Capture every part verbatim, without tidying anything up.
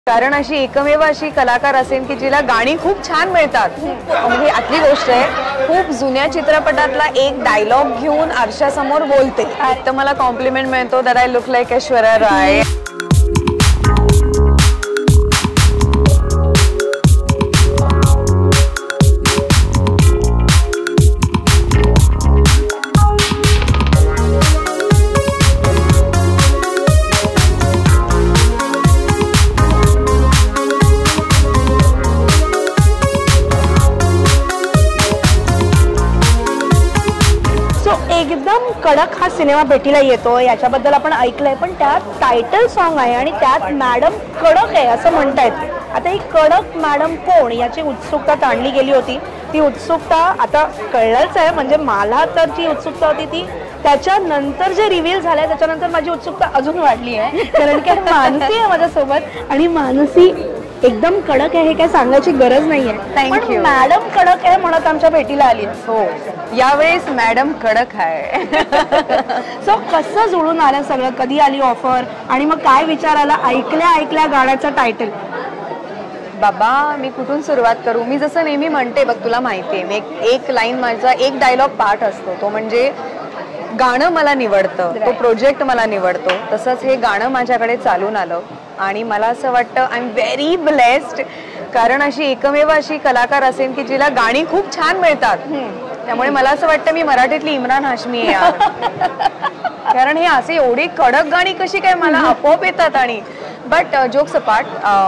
कारण अशी एकमेव अशी कलाकार असेल की जिला गाणी खूप छान मिळतात। म्हणजे आतली गोष्ट आहे, खूप जुन्या चित्रपटातला एक डायलॉग घेऊन आरशासमोर बोलते तर मला कॉम्प्लिमेंट मिळतो that I look like Aishwarya Rai. एकदम कडक हा सिनेमा भेटीला येतो याच्याबद्दल आपण ऐकलंय, पण त्यात टायटल सॉन्ग आहे आणि त्यात मॅडम कडक आहे असं म्हणतायत। आता ही कडक मॅडम कोण याची उत्सुकता ताणली गेली होती। ती उत्सुकता आता कळलंच आहे, म्हणजे मला तर जी उत्सुकता होती ती त्याच्यानंतर जे रिव्हील झालंय त्याच्यानंतर माझी उत्सुकता अजून वाढली आहे। कारण की मानसी आहे माझ्यासोबत आणि मानसी एकदम कडक आहे हे काय सांगायची गरज नाहीये। थँक्यू। मॅडम कडक आहे म्हणत आमच्या भेटीला आली। हो, यावेळेस मॅडम कडक आहे। सो कसं जुळून आलं सगळं, कधी आली ऑफर आणि मग काय विचार आला ऐकल्या ऐकल्या गाण्याचं टायटल? बाबा मी कुठून सुरुवात करू? मी जसं नेहमी म्हणते बघ, तुला माहितीये मी एक एक लाईन माझा एक डायलॉग पार्ट असतो, तो म्हणजे गाणं मला निवडतं, तो प्रोजेक्ट मला निवडतो। तसंच हे गाणं माझ्याकडे चालून आलं आणि मला असं वाटतं आय एम व्हेरी ब्लेस्ड, कारण अशी एकमेव अशी कलाकार असेल की जिला गाणी खूप छान मिळतात। त्यामुळे मला असं वाटतं मी मराठीतली इम्रान हाशमी आहे यार। कारण हे असे एवढी कडक गाणी कशी काय मला आपोआप येतात। आणि बट जोक्स अपार्ट,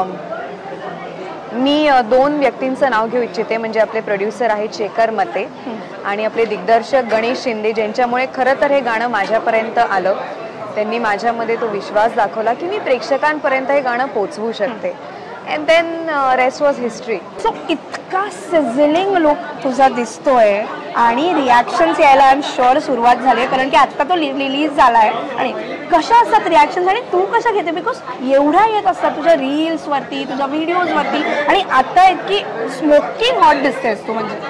मी दोन व्यक्तींचं नाव घेऊ इच्छिते, म्हणजे आपले प्रोड्युसर आहेत शेखर मते आणि आपले दिग्दर्शक गणेश शिंदे, ज्यांच्यामुळे खरं तर हे गाणं माझ्यापर्यंत आलं। त्यांनी माझ्यामध्ये तो विश्वास दाखवला की मी प्रेक्षकांपर्यंत हे गाणं पोहोचवू शकते। And then rest was history. So इतका सिझलिंग लुक तुझा दिसतोय आणि रिॲक्शन्स यायला आय एम शुअर सुरुवात झाली, कारण की आत्ता तो रिलीज झाला आहे। आणि कशा असतात रिॲक्शन्स आणि तू कशा घेते? बिकॉज एवढ्या येत असतात तुझ्या रील्सवरती, तुझ्या व्हिडिओजवरती, आणि आता इतकी स्मोकिंग हॉट दिसतेस तू। म्हणजे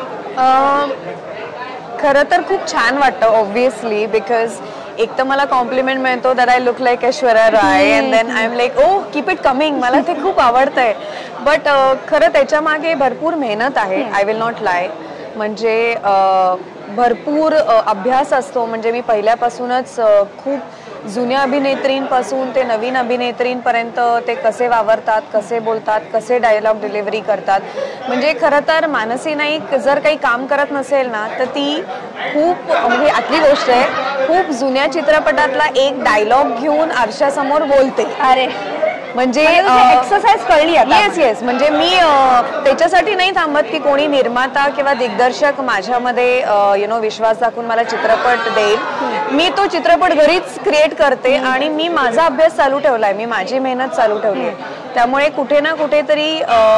खरं तर खूप छान वाटतं ऑब्व्हियसली, बिकॉज एक तर मला कॉम्प्लिमेंट मिळतो that I look like Aishwarya Rai and then I am like oh keep it coming, मला ते खूप आवडतंय। बट खरं त्याच्या मागे भरपूर मेहनत आहे, आय विल नॉट लाय। म्हणजे भरपूर अभ्यास असतो, म्हणजे मी पहिल्यापासूनच खूप जुन्या अभिनेत्रींपासून ते नवीन अभिनेत्रींपर्यंत ते कसे वावरतात, कसे बोलतात, कसे डायलॉग डिलिव्हरी करतात। म्हणजे खरं तर मानसी नाईक जर काही काम करत नसेल ना तर ती खूप, म्हणजे आतली गोष्ट आहे, खूप जुन्या चित्रपटातला एक डायलॉग घेऊन आरशासमोर बोलते। अरे म्हणजे एक्सरसाइज कळली आता। येस येस, म्हणजे मी त्याच्यासाठी नाही थांबत की कोणी निर्माता किंवा दिग्दर्शक माझ्यामध्ये यु नो विश्वास दाखवून मला चित्रपट देईल। मी तो चित्रपट घरीच क्रिएट करते आणि मी माझा अभ्यास चालू ठेवलाय, मी माझी मेहनत चालू ठेवली आहे। त्यामुळे कुठे ना कुठेतरी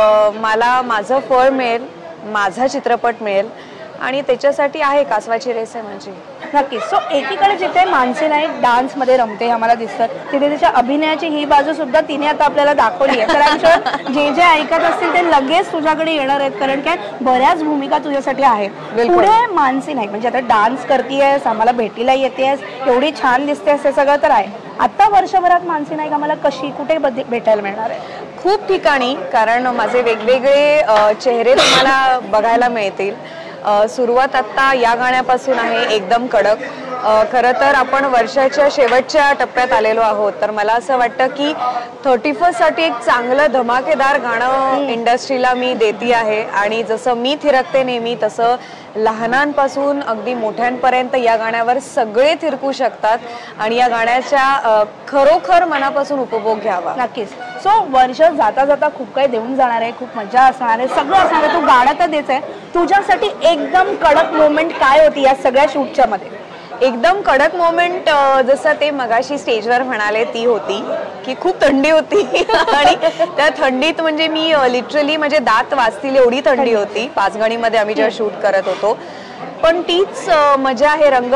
मला माझं फळ मिळेल, माझा चित्रपट मिळेल आणि त्याच्यासाठी आहे कासवाची रेस आहे माझी। नक्की। सो एकीकडे जिथे मानसी नाईक डान्समध्ये रमते आम्हाला दिसतं, तिथे तिच्या अभिनयाची ही बाजू सुद्धा तिने आता आपल्याला दाखवली आहे। तर जे जे ऐकत असतील ते लगेच तुझ्याकडे येणार आहेत, कारण काय बऱ्याच भूमिका तुझ्यासाठी आहेत। पुढे मानसी नाईक म्हणजे आता डान्स करतेयस, आम्हाला भेटीला येतेस, एवढी छान दिसतेस, हे सगळं तर आहे। आता वर्षभरात मानसी नाईक आम्हाला कशी कुठे भेटायला मिळणार आहे? खूप ठिकाणी, कारण माझे वेगवेगळे चेहरे तुम्हाला बघायला मिळतील। सुरुवात आत्ता या गाण्यापासून आहे, एकदम कडक। खरं तर आपण वर्षाच्या शेवटच्या टप्प्यात आलेलो आहोत, तर मला असं वाटतं की थर्टी फर्स्टसाठी एक चांगलं धमाकेदार गाणं इंडस्ट्रीला मी देती आहे। आणि जसं मी थिरकते नेहमी, तसं लहानांपासून अगदी मोठ्यांपर्यंत या गाण्यावर सगळे थिरकू शकतात आणि या गाण्याच्या खरोखर मनापासून उपभोग घ्यावा। नक्कीच। सो वर्ष जाता जाता खूप काही देऊन जाणार आहे, खूप मजा असणार आहे, सगळं असणार आहे। तू गाणं तर द्यायचं आहे, तुझ्यासाठी एकदम कडक मोमेंट काय होती या सगळ्या शूटच्या मध्ये? एकदम कडक मोमेंट जसं ते मगाशी स्टेजवर म्हणाले ती होती की खूप थंडी होती आणि त्या थंडीत म्हणजे मी लिटरली म्हणजे दात वाजतील एवढी थंडी होती पाचगणीमध्ये आम्ही जेव्हा शूट करत होतो। पण तीच मजा आहे रंग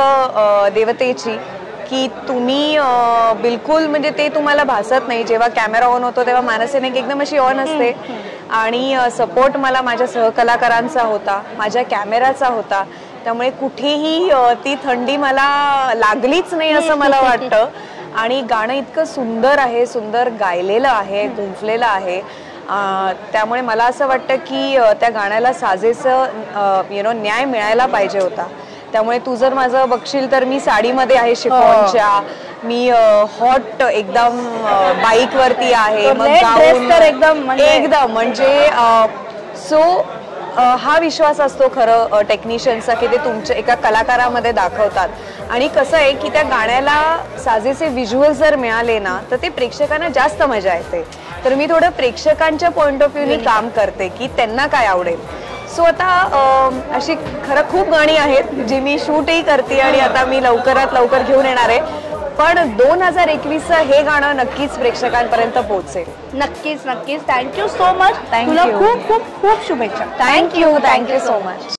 देवतेची की तुम्ही बिलकुल म्हणजे ते तुम्हाला भासत नाही। जेव्हा कॅमेरा ऑन होतो तेव्हा मानसी नाईक एकदम अशी ऑन असते आणि सपोर्ट मला माझ्या सहकलाकारांचा होता, माझ्या कॅमेराचा होता। त्यामुळे कुठेही ती थंडी मला लागलीच नाही असं मला वाटतं। आणि गाणं इतकं सुंदर आहे, सुंदर गायलेलं आहे, गुंफलेलं आहे. त्यामुळे मला असं वाटतं की त्या गाण्याला साजेसं यु नो न्याय मिळायला पाहिजे होता. त्यामुळे तू जर माझं बघशील तर मी साडीमध्ये आहे शिफॉनच्या, मी हॉट एकदम बाईक वरती आहे, मग गाऊन एकदम एकदम म्हणजे सो हा विश्वास असतो खरं टेक्निशियन्सचा की ते तुमच्या एका कलाकारामध्ये दाखवतात. आणि कसं आहे की त्या गाण्याला साजेसे व्हिज्युअल्स जर मिळाले ना तर ते प्रेक्षकांना जास्त मजा येते. तर मी थोडं प्रेक्षकांच्या पॉइंट ऑफ व्ह्यूनी काम करते की त्यांना काय आवडेल. सो आता अशी खरं खूप गाणी आहेत जी मी शूटही करते आणि आता मी लवकरात लवकर घेऊन येणार आहे. पण दोन हजार एकवीस हे गाणं नक्कीच प्रेक्षकांपर्यंत पोहोचेल. नक्कीच नक्कीच. Thank you so much. तुला खूप खूप खूप शुभेच्छा. Thank you thank you so much.